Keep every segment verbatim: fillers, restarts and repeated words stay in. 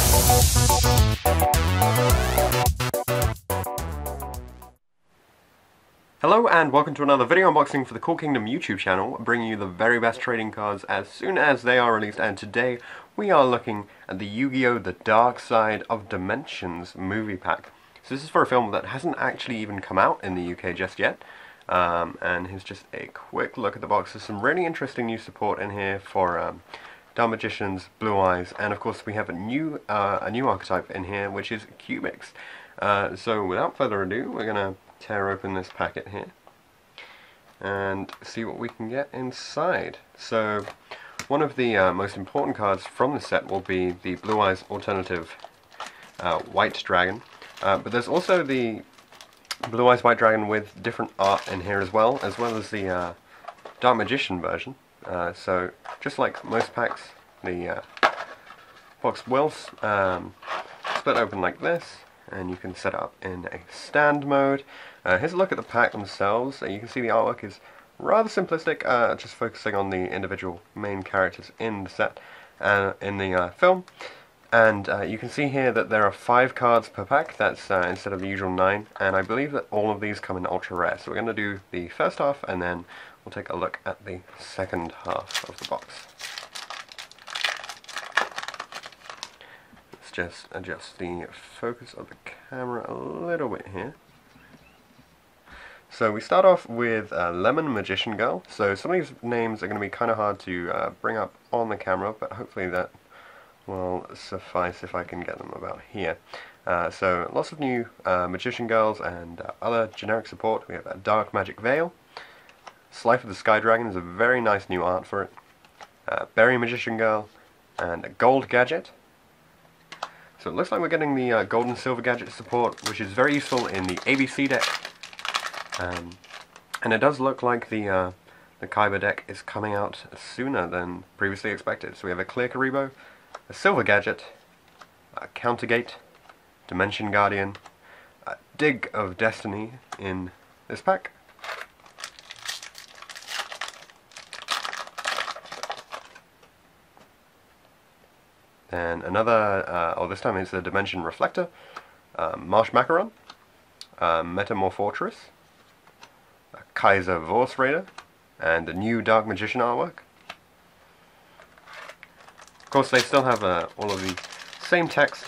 Hello and welcome to another video unboxing for the Cool Kingdom YouTube channel, bringing you the very best trading cards as soon as they are released, and today we are looking at the Yu-Gi-Oh! The Dark Side of Dimensions movie pack. So this is for a film that hasn't actually even come out in the U K just yet, um, and here's just a quick look at the box. There's some really interesting new support in here for um, Dark Magicians, Blue Eyes, and of course we have a new, uh, a new archetype in here, which is Cubix. Uh, so without further ado, we're going to tear open this packet here and see what we can get inside. So one of the uh, most important cards from the set will be the Blue Eyes alternative uh, White Dragon, uh, but there's also the Blue Eyes White Dragon with different art in here as well, as well as the uh, Dark Magician version. Uh, so just like most packs, the uh, box will um, split open like this, and you can set it up in a stand mode. Uh, here's a look at the pack themselves. Uh, you can see the artwork is rather simplistic, uh, just focusing on the individual main characters in the set, uh, in the uh, film. And uh, you can see here that there are five cards per pack. That's uh, instead of the usual nine, and I believe that all of these come in ultra rare. So we're going to do the first half, and then we'll take a look at the second half of the box. Let's just adjust the focus of the camera a little bit here. So we start off with uh, Lemon Magician Girl. So some of these names are going to be kind of hard to uh, bring up on the camera, but hopefully that will suffice if I can get them about here. Uh, so lots of new uh, Magician Girls and uh, other generic support. We have a Dark Magic Veil. Slife of the Sky Dragon is a very nice new art for it. Uh, Berry Magician Girl and a Gold Gadget. So it looks like we're getting the uh, Gold and Silver Gadget support, which is very useful in the A B C deck. Um, and it does look like the uh, the Kaiba deck is coming out sooner than previously expected. So we have a Clear Karibo, a Silver Gadget, a Countergate, Dimension Guardian, a Dig of Destiny in this pack. Then another, uh, oh this time it's the Dimension Reflector, uh, Marsh Macaron, uh, Metamorphotress, Kaiser Vorse Raider, and the new Dark Magician artwork. Of course, they still have uh, all of the same text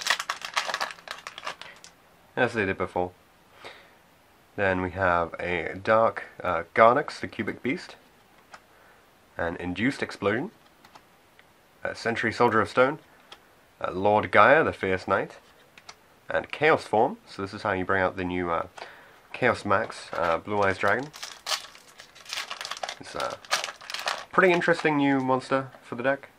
as they did before. Then we have a Dark uh, Garnux, the Cubic Beast, an Induced Explosion, a Century Soldier of Stone, a Lord Gaia, the Fierce Knight, and Chaos Form. So this is how you bring out the new uh, Chaos Max uh, Blue Eyes Dragon. It's a pretty interesting new monster for the deck.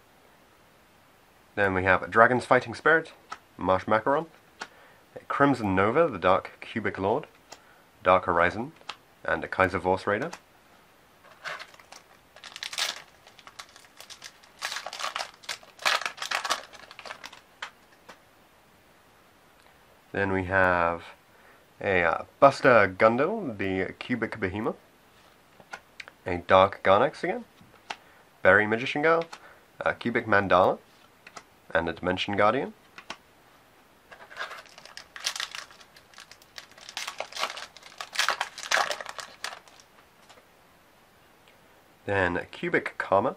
Then we have a Dragon's Fighting Spirit, Marsh Macaron, a Crimson Nova, the Dark Cubic Lord, Dark Horizon, and a Kaiser Vorse Raider. Then we have a uh, Buster Gundle, the Cubic Behemoth, a Dark Garnux again, Berry Magician Girl, a Cubic Mandala, and a Dimension Guardian. Then a Cubic Karma,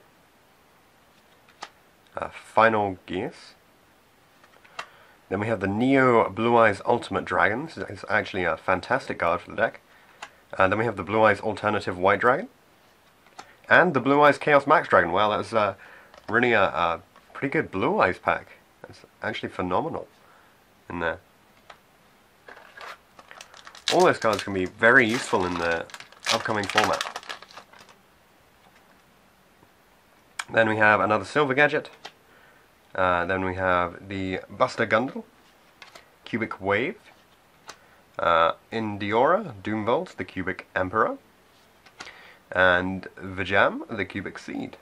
a Final Gears. Then we have the Neo Blue Eyes Ultimate Dragon. This is actually a fantastic card for the deck. Uh, then we have the Blue Eyes Alternative White Dragon. And the Blue Eyes Chaos Max Dragon. Well, that's uh, really a, a pretty good Blue Eyes pack. That's actually phenomenal in there. All those cards can be very useful in the upcoming format. Then we have another Silver Gadget. Uh, then we have the Buster Gundle, Cubic Wave, uh, Indiora, Doomvolt, the Cubic Emperor, and Vijam, the Cubic Seed.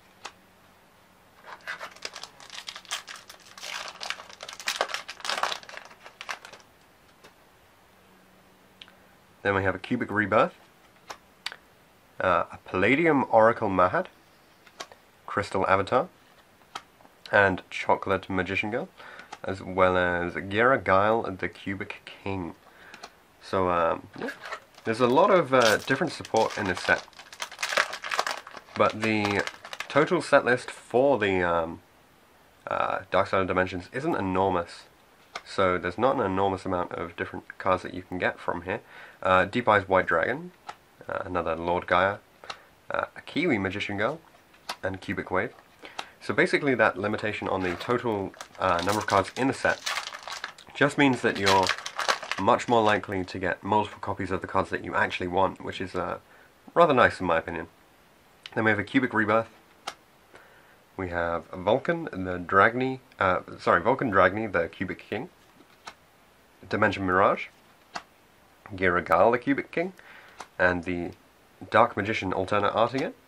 Then we have a Cubic Rebirth, uh, a Palladium Oracle Mahad, Crystal Avatar, and Chocolate Magician Girl. as well as Gira Guile, the Cubic King. So, um, yeah. There's a lot of uh, different support in this set, but the total set list for the um, uh, Dark Side of Dimensions isn't enormous, so there's not an enormous amount of different cards that you can get from here. Uh, Deep Eyes White Dragon, uh, another Lord Gaia, uh, a Kiwi Magician Girl, and Cubic Wave. So basically that limitation on the total uh, number of cards in the set just means that you're much more likely to get multiple copies of the cards that you actually want, which is uh, rather nice in my opinion. Then we have a Cubic Rebirth. We have Vulcan, the Dragny, uh, sorry, Vulcan Dragny, the Cubic King. Dimension Mirage. Gira Guile, the Cubic King. And the Dark Magician alternate arting it.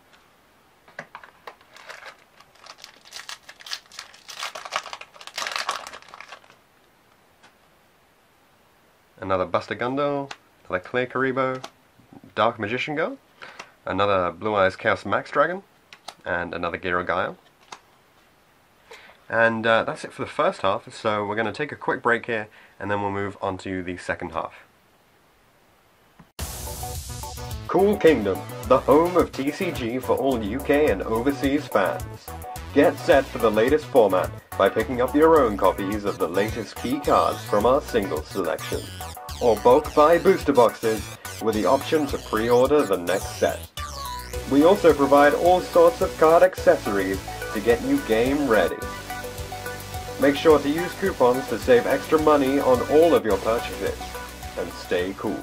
Another Buster Gundle, another Clear Karibo, Dark Magician Girl, another Blue Eyes Chaos Max Dragon, and another Gira Guile. And uh, that's it for the first half, so we're going to take a quick break here, and then we'll move on to the second half. Cool Kingdom, the home of T C G for all U K and overseas fans. Get set for the latest format by picking up your own copies of the latest key cards from our singles selection, or bulk buy booster boxes with the option to pre-order the next set. We also provide all sorts of card accessories to get you game ready. Make sure to use coupons to save extra money on all of your purchases, and stay cool.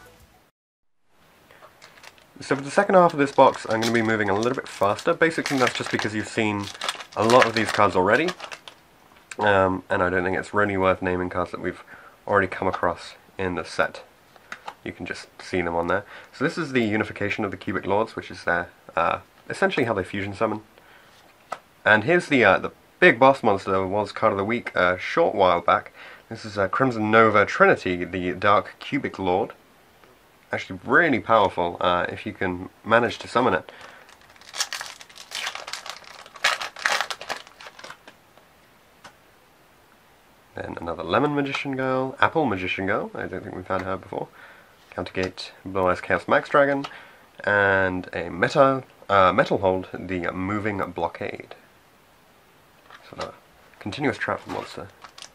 So for the second half of this box, I'm going to be moving a little bit faster. Basically that's just because you've seen a lot of these cards already, um, and I don't think it's really worth naming cards that we've already come across in the set. You can just see them on there. So this is the unification of the Cubic Lords, which is their, uh, essentially how they fusion summon. And here's the uh, the big boss monster, was card of the week a uh, short while back. This is uh, Crimson Nova Trinity, the Dark Cubic Lord. Actually really powerful uh, if you can manage to summon it. Then another Lemon Magician Girl, Apple Magician Girl, I don't think we've had her before. Countergate, Blue Eyes Chaos Max Dragon, and a Meta, uh, Metal Hold, the Moving Blockade. So another continuous trap monster.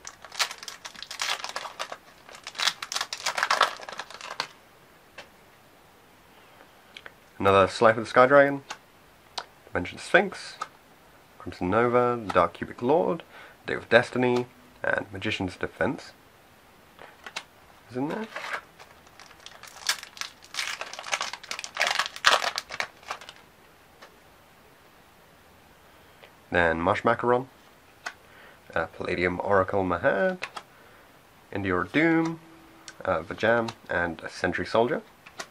Another Slife of the Sky Dragon, Dimension Sphinx, Crimson Nova, the Dark Cubic Lord, Day of Destiny, and Magician's Defense is in there. Then Mush Macaron, uh, Palladium Oracle Mahad, Indior Doom, uh, Vajam, and a Sentry Soldier.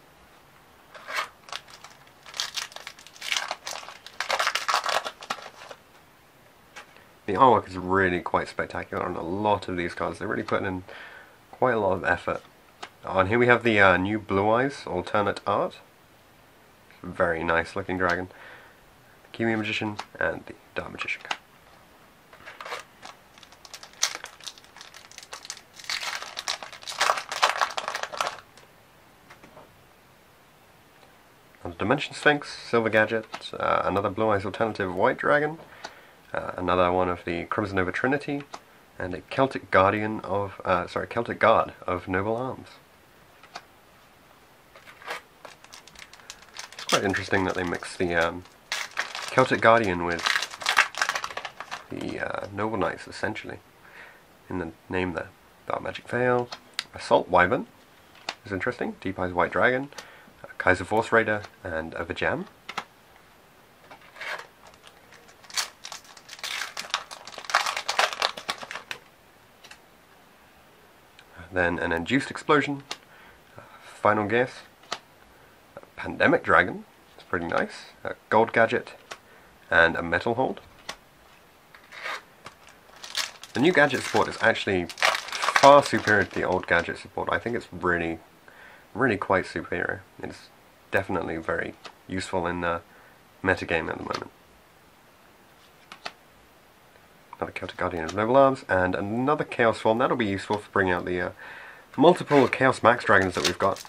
The artwork is really quite spectacular on a lot of these cards. They're really putting in quite a lot of effort. Oh, and here we have the uh, new Blue Eyes alternate art. Very nice looking dragon. The Kiwi Magician and the Dark Magician. Another Dimension Sphinx, Silver Gadget, uh, another Blue Eyes alternative White Dragon. Uh, another one of the Crimson Nova Trinity, and a Celtic Guardian of, uh, sorry, Celtic Guard of Noble Arms. It's quite interesting that they mix the um, Celtic Guardian with the uh, Noble Knights, essentially, in the name there. Dark Magic Veil, Assault Wyvern is interesting, Deep Eyes White Dragon, uh, Kaiser Force Raider, and a Vajam. Then an Induced Explosion, uh, Final Guess, a Pandemic Dragon, it's pretty nice, a Gold Gadget, and a Metal Hold. The new gadget support is actually far superior to the old gadget support. I think it's really, really quite superior. It's definitely very useful in the metagame at the moment. another Celtic Guardian of Noble Arms, and another Chaos Form. That'll be useful for bringing out the uh, multiple Chaos Max Dragons that we've got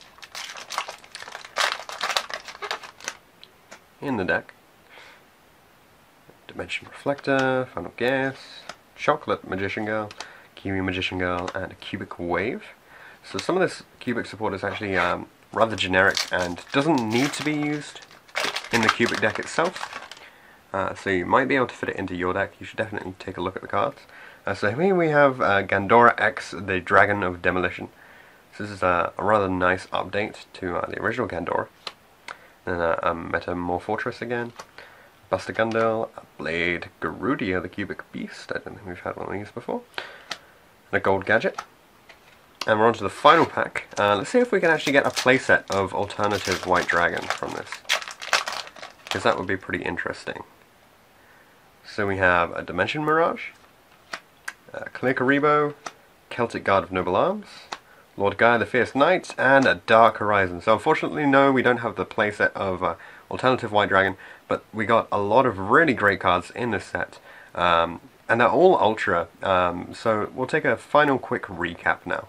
in the deck. Dimension Reflector, Final Gas, Chocolate Magician Girl, Kiwi Magician Girl, and a Cubic Wave. So some of this Cubic support is actually um, rather generic and doesn't need to be used in the Cubic deck itself. Uh, so you might be able to fit it into your deck. You should definitely take a look at the cards. Uh, so here we have uh, Gandora X, the Dragon of Demolition. So this is a, a rather nice update to uh, the original Gandora. Then uh, a Metamorphotress again, Buster Gundel, a Blade Garudia, the Cubic Beast. I don't think we've had one of these before. And a Gold Gadget. And we're on to the final pack. Uh, let's see if we can actually get a playset of alternative White Dragon from this, because that would be pretty interesting. So we have a Dimension Mirage, a Clear Karibo, Celtic Guard of Noble Arms, Lord Gaia the Fierce Knight, and a Dark Horizon. So unfortunately, no, we don't have the playset of uh, alternative White Dragon, but we got a lot of really great cards in this set, um, and they're all Ultra. Um, so we'll take a final quick recap now.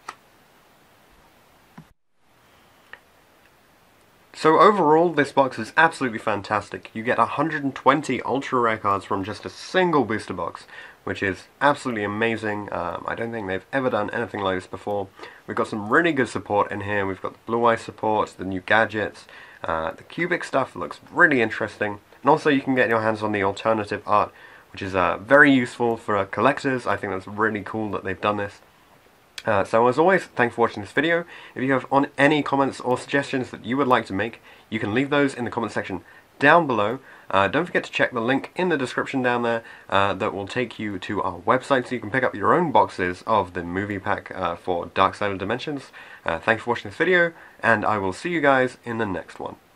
So overall, this box is absolutely fantastic. You get one hundred twenty ultra rare cards from just a single booster box, which is absolutely amazing. Um, I don't think they've ever done anything like this before. We've got some really good support in here. We've got the Blue Eye support, the new gadgets, uh, the Cubic stuff looks really interesting. And also you can get your hands on the alternative art, which is uh, very useful for uh, collectors. I think that's really cool that they've done this. Uh, so as always, thanks for watching this video. If you have on any comments or suggestions that you would like to make, you can leave those in the comment section down below. Uh, don't forget to check the link in the description down there uh, that will take you to our website so you can pick up your own boxes of the movie pack uh, for Dark Side of Dimensions. Uh, thanks for watching this video, and I will see you guys in the next one.